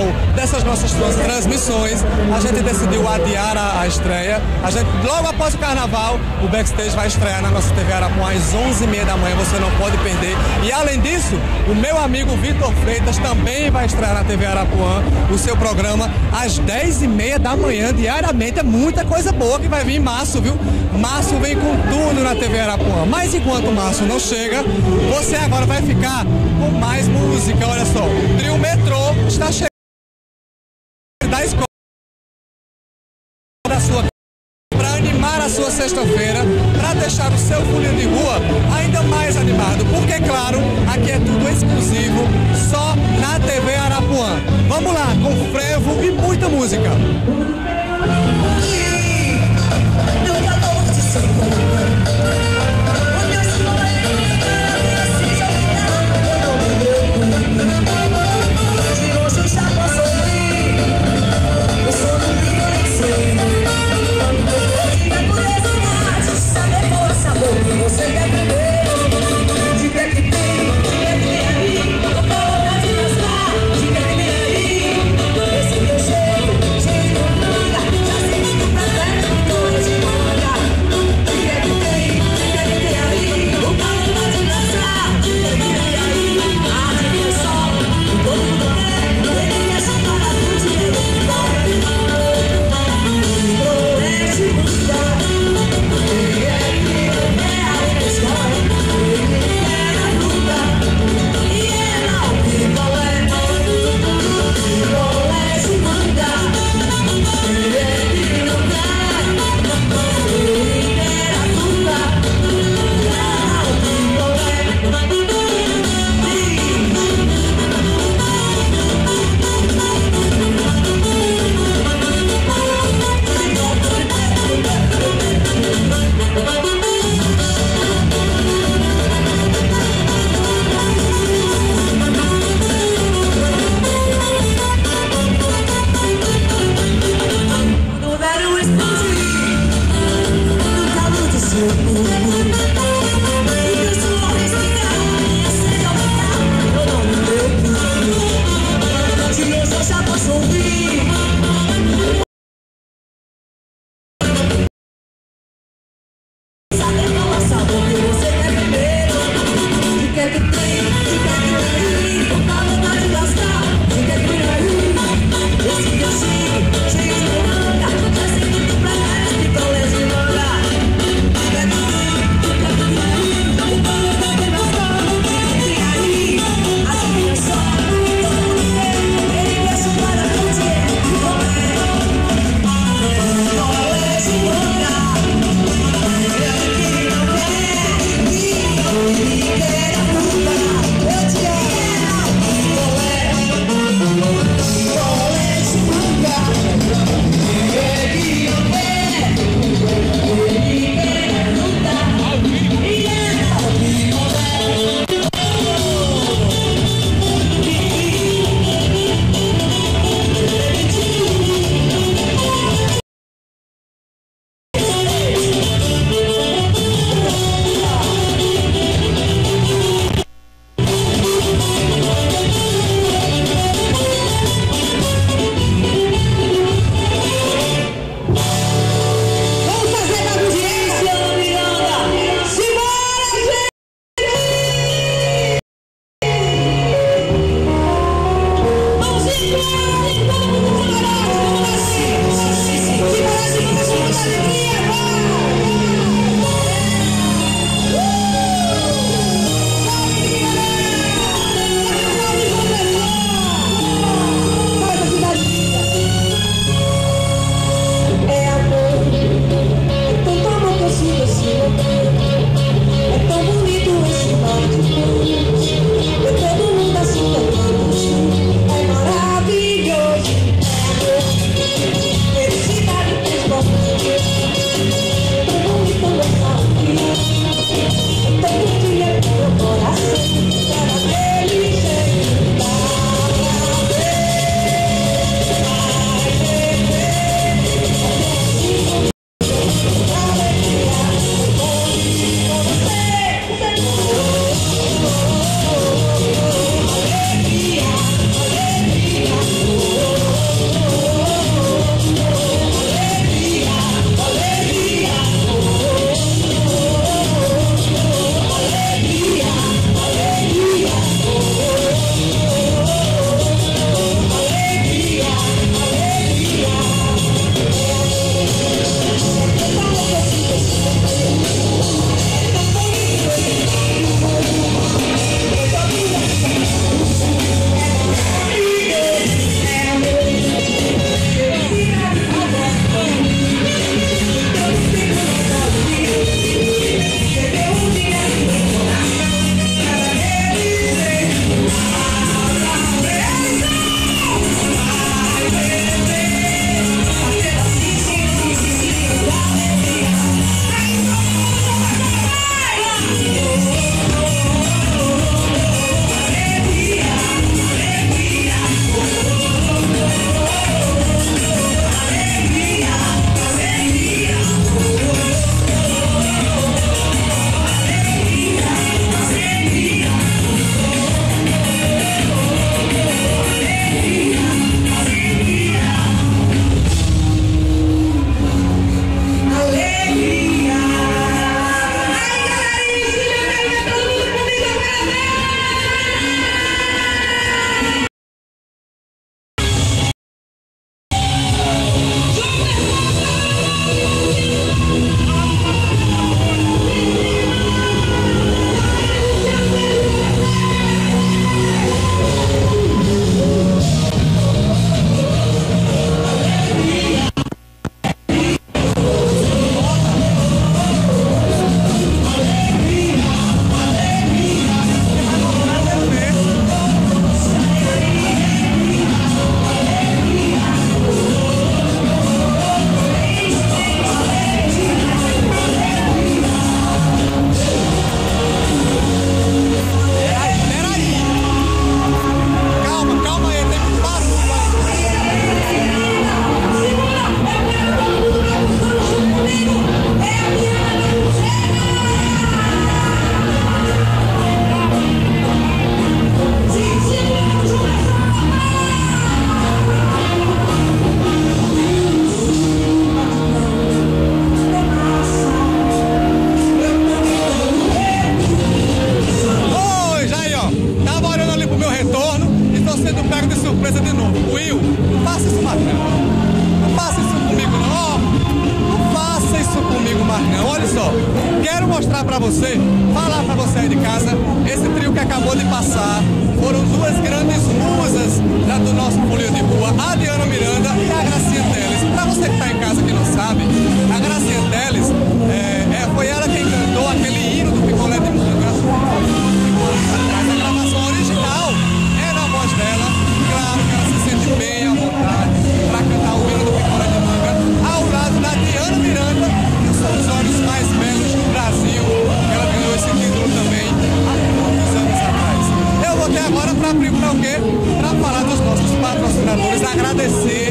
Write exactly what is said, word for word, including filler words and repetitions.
dessas nossas transmissões, a gente decidiu adiar a, a estreia. A gente, logo após o carnaval, o Backstage vai estrear na nossa T V Arapuã às onze e meia da manhã, você não pode perder. E além disso, o meu amigo Vitor Freitas também vai estrear na T V Arapuã o seu programa às dez e meia da manhã, diariamente. É muita coisa boa que vai vir em março, viu? Março vem com tudo na T V Arapuã. Mas enquanto março não chega, você agora vai ficar com mais música. Olha só, o Trio Metrô está chegando da escola da sua para animar a sua sexta-feira, para deixar o seu folia de rua ainda mais animado, porque claro, aqui é tudo exclusivo, só na T V Arapuã. Vamos lá, com frevo e muita música. Will, não faça isso mais não. Não faça isso comigo não. Não faça isso comigo mais não. Olha só, quero mostrar pra você, falar pra você aí de casa, esse trio que acabou de passar, foram duas grandes musas da, do nosso folia de rua, a Diana Miranda e a Gracinha Teles. Pra você que tá em casa que não sabe, a Gracinha Teles, é, é, foi ela quem cantou aquele hino do Picolé de Manga. A gravação original é na voz dela. Claro que ela se sente bem à vontade para cantar o hino do Picolé de Manga ao lado da Diana Miranda, que são os olhos mais belos do Brasil. Ela ganhou esse título também há muitos anos atrás. Eu vou ter agora para abrir para o quê? Para falar dos nossos patrocinadores, agradecer